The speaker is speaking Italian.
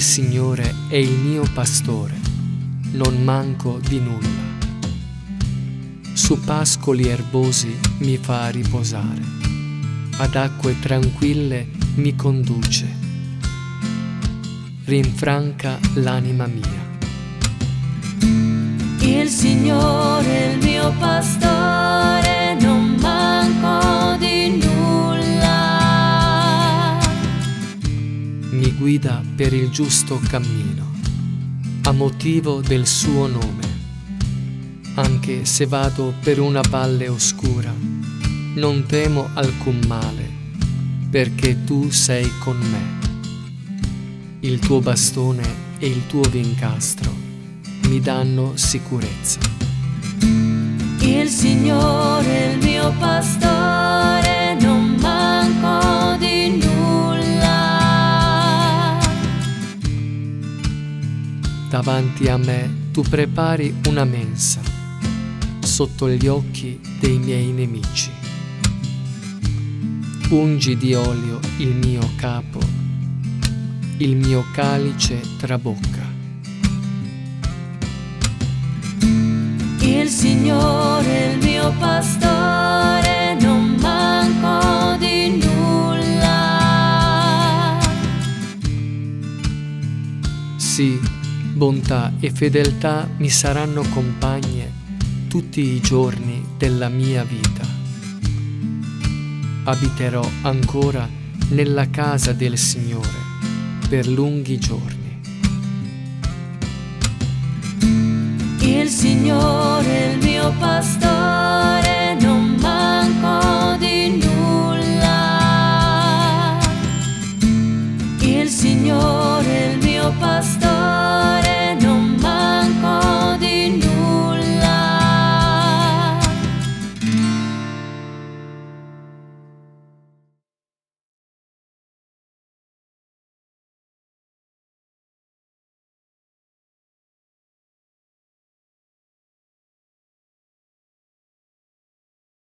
Signore è il mio pastore, non manco di nulla. Su pascoli erbosi mi fa riposare, ad acque tranquille mi conduce, rinfranca l'anima mia. Il Signore è il mio pastore, non manco di nulla. Mi guida per il giusto cammino, a motivo del suo nome. Anche se vado per una valle oscura, non temo alcun male, perché tu sei con me. Il tuo bastone e il tuo vincastro mi danno sicurezza. Il Signore è il mio pastore, non manco di nulla. Davanti a me tu prepari una mensa, sotto gli occhi dei miei nemici. Ungi di olio il mio capo, il mio calice trabocca. Il Signore è il mio pastore, non manco di nulla. Sì, bontà e fedeltà mi saranno compagne tutti i giorni della mia vita. Abiterò ancora nella casa del Signore per lunghi giorni. Il Signore è il mio pastore, non manco di